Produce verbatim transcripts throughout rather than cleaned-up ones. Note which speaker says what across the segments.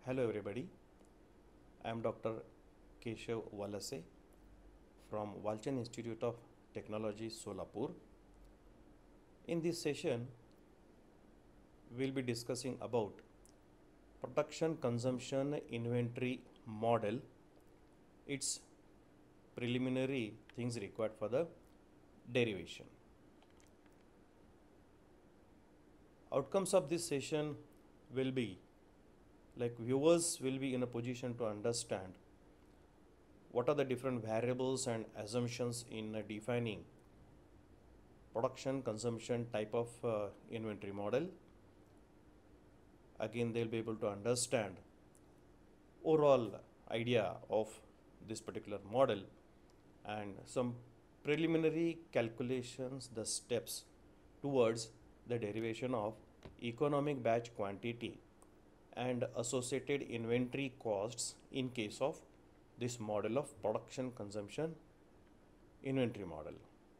Speaker 1: Hello everybody, I am Doctor K G Valase from Walchand Institute of Technology, Solapur. In this session, we will be discussing about production consumption inventory model, its preliminary things required for the derivation. Outcomes of this session will be like viewers will be in a position to understand what are the different variables and assumptions in uh, defining production consumption type of uh, inventory model. Again, they'll be able to understand overall idea of this particular model and some preliminary calculations, the steps towards the derivation of economic batch quantity and associated inventory costs in case of this model of production consumption inventory model.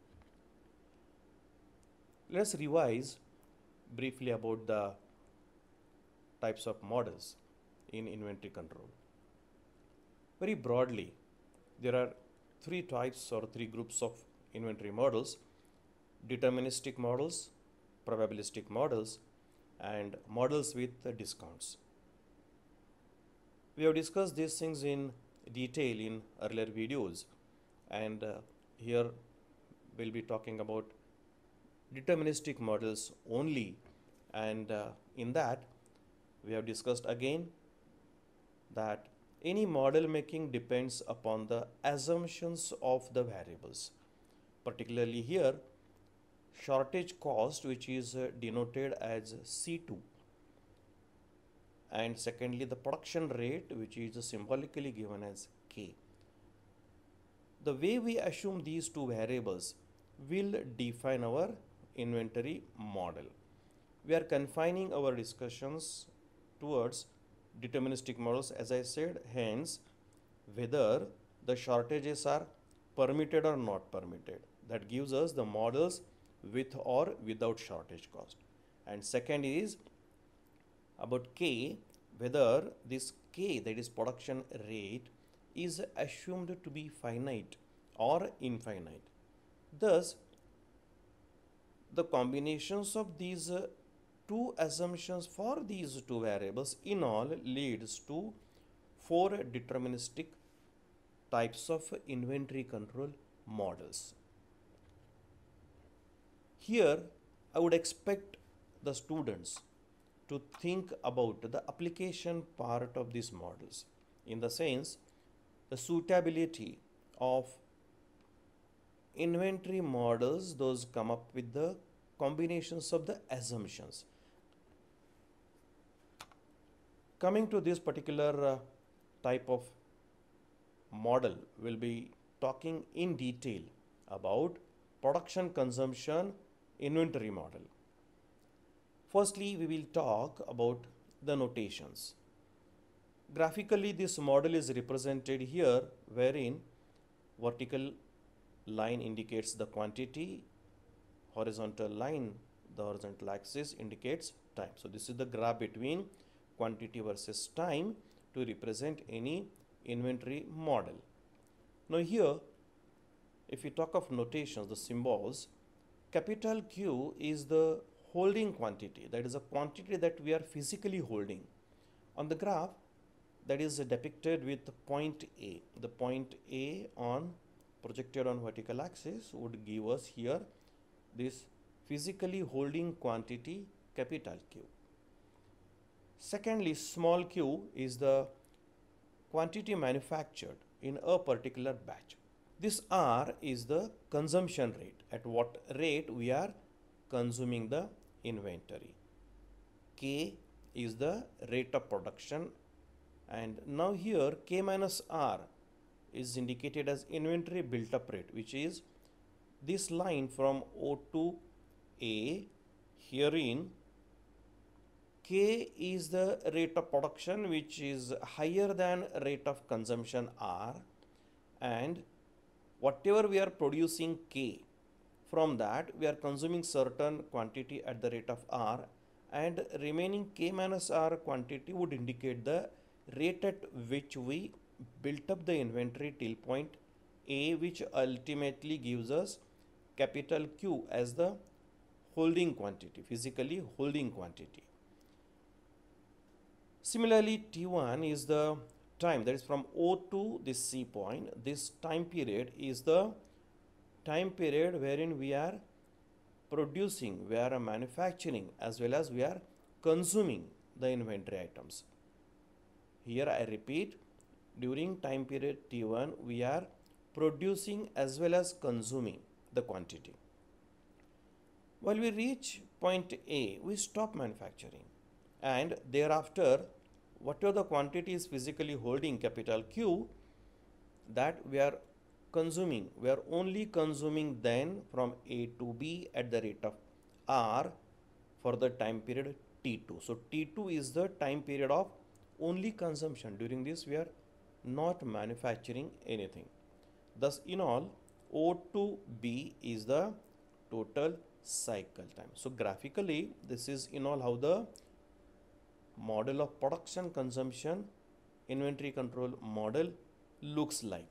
Speaker 1: Let's revise briefly about the types of models in inventory control. Very broadly, there are three types or three groups of inventory models: deterministic models, probabilistic models, and models with uh, discounts. We have discussed these things in detail in earlier videos, and uh, here we'll be talking about deterministic models only, and uh, in that we have discussed again that any model making depends upon the assumptions of the variables, particularly here shortage cost, which is uh, denoted as C two, and secondly the production rate, which is symbolically given as K. The way we assume these two variables will define our inventory model. We are confining our discussions towards deterministic models, as I said, hence whether the shortages are permitted or not permitted. That gives us the models with or without shortage cost. And second is about K, whether this K, that is production rate, is assumed to be finite or infinite. Thus, the combinations of these uh, two assumptions for these two variables in all leads to four deterministic types of inventory control models. Here, I would expect the students to think about the application part of these models, in the sense the suitability of inventory models, those come up with the combinations of the assumptions. Coming to this particular uh, type of model, we'll be talking in detail about production consumption inventory model. Firstly, we will talk about the notations. Graphically, this model is represented here, wherein vertical line indicates the quantity, horizontal line, the horizontal axis indicates time. So this is the graph between quantity versus time to represent any inventory model. Now here, if we talk of notations, the symbols, capital Q is the holding quantity, that is a quantity that we are physically holding. On the graph, that is depicted with point A. The point A on projected on vertical axis would give us here this physically holding quantity capital Q. Secondly, small q is the quantity manufactured in a particular batch. This R is the consumption rate, at what rate we are consuming the inventory. K is the rate of production, and now here K minus R is indicated as inventory built up rate, which is this line from O to A. Herein K is the rate of production, which is higher than rate of consumption R, and whatever we are producing K, from that we are consuming certain quantity at the rate of R, and remaining K minus R quantity would indicate the rate at which we built up the inventory till point A, which ultimately gives us capital Q as the holding quantity, physically holding quantity. Similarly, T one is the time, that is from O to this C point. This time period is the time period wherein we are producing, we are manufacturing, as well as we are consuming the inventory items. Here I repeat, during time period T one, we are producing as well as consuming the quantity. While we reach point A, we stop manufacturing, and thereafter whatever the quantity is physically holding capital Q, that we are consuming, we are only consuming then from A to B at the rate of R for the time period T two. So T two is the time period of only consumption. During this we are not manufacturing anything. Thus in all, O to B is the total cycle time. So graphically this is in all how the model of production consumption inventory control model looks like.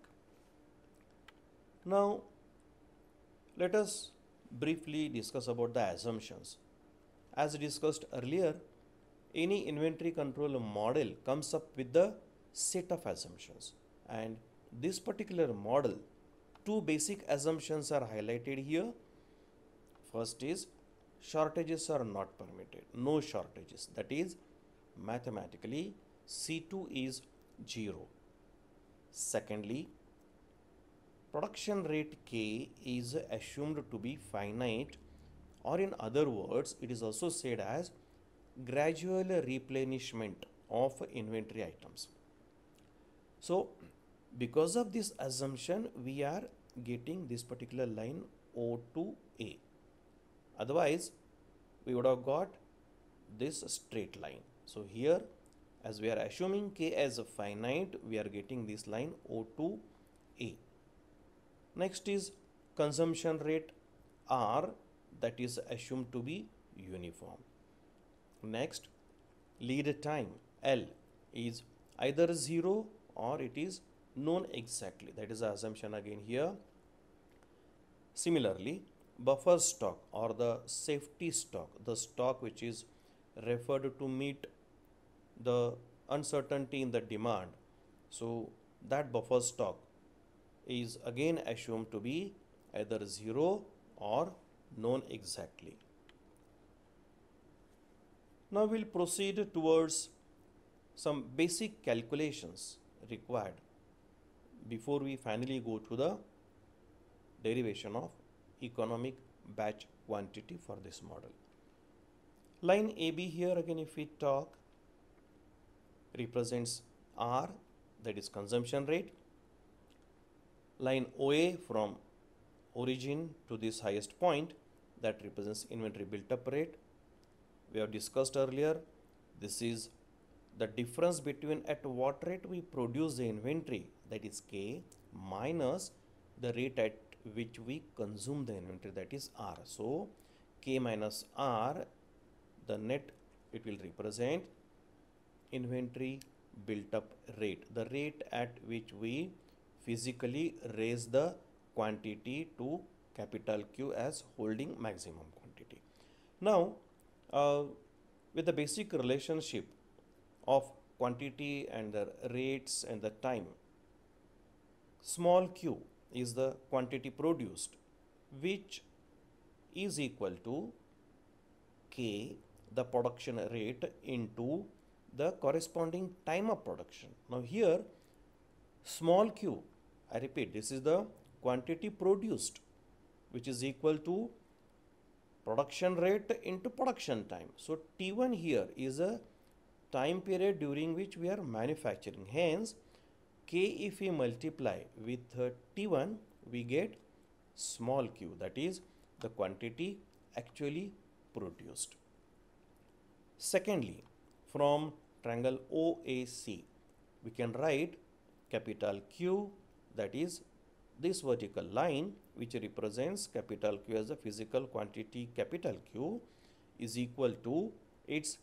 Speaker 1: Now let us briefly discuss about the assumptions. As discussed earlier, any inventory control model comes up with the set of assumptions, and this particular model, two basic assumptions are highlighted here. First is shortages are not permitted, no shortages, that is mathematically C two is zero. Secondly, production rate K is assumed to be finite, or in other words it is also said as gradual replenishment of inventory items. So because of this assumption we are getting this particular line O to A. Otherwise we would have got this straight line. So here, as we are assuming K as a finite, we are getting this line O to A. Next is consumption rate R, that is assumed to be uniform. Next, lead time L is either zero or it is known exactly, that is the assumption again here. Similarly, buffer stock or the safety stock, the stock which is referred to meet the uncertainty in the demand, so that buffer stock is again assumed to be either zero or known exactly. Now we'll proceed towards some basic calculations required before we finally go to the derivation of economic batch quantity for this model. Line A B here again, if we talk, represents R, that is consumption rate. Line O A from origin to this highest point, that represents inventory built up rate. We have discussed earlier, this is the difference between at what rate we produce the inventory, that is K, minus the rate at which we consume the inventory, that is R. So K minus R, the net, it will represent inventory built up rate, the rate at which we physically raise the quantity to capital Q as holding maximum quantity. Now uh, with the basic relationship of quantity and the rates and the time, small q is the quantity produced, which is equal to K, the production rate, into the corresponding time of production. Now here small q, I repeat, this is the quantity produced, which is equal to production rate into production time. So T one here is a time period during which we are manufacturing. Hence K, if we multiply with uh, T one, we get small q, that is the quantity actually produced. Secondly, from triangle O A C, we can write capital Q, that is this vertical line which represents capital Q as a physical quantity capital Q, is equal to its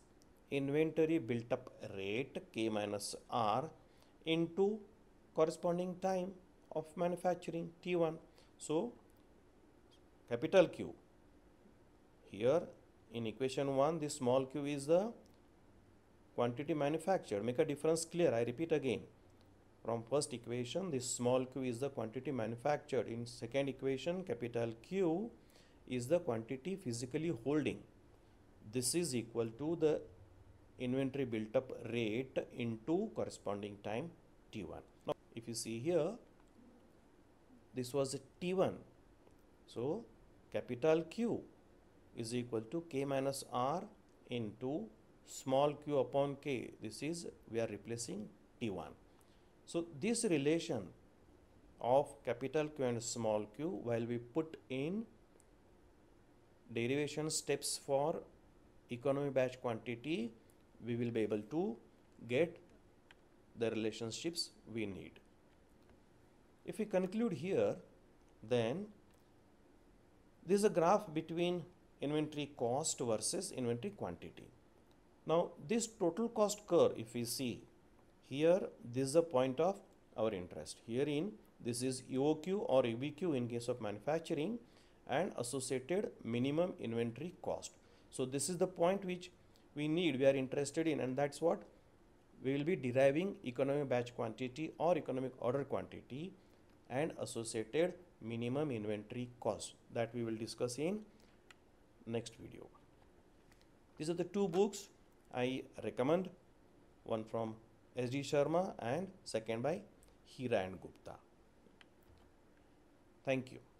Speaker 1: inventory built up rate K minus R into corresponding time of manufacturing T one. So capital Q, here in equation one, this small q is the quantity manufactured. Make a difference clear. I repeat again. From first equation, this small q is the quantity manufactured. In second equation, capital Q is the quantity physically holding. This is equal to the inventory built up rate into corresponding time T one. Now, if you see here, this was T one. So, capital Q is equal to K minus R into small q upon K. This is, we are replacing T one. So, this relation of capital Q and small q, while we put in derivation steps for economy batch quantity, we will be able to get the relationships we need. If we conclude here, then this is a graph between inventory cost versus inventory quantity. Now, this total cost curve, if we see here, this is a point of our interest. Herein, this is E O Q or E B Q in case of manufacturing and associated minimum inventory cost. So, this is the point which we need, we are interested in, and that's what we will be deriving economic batch quantity or economic order quantity and associated minimum inventory cost, that we will discuss in next video. These are the two books I recommend, one from S D Sharma and second by Hira and Gupta. Thank you.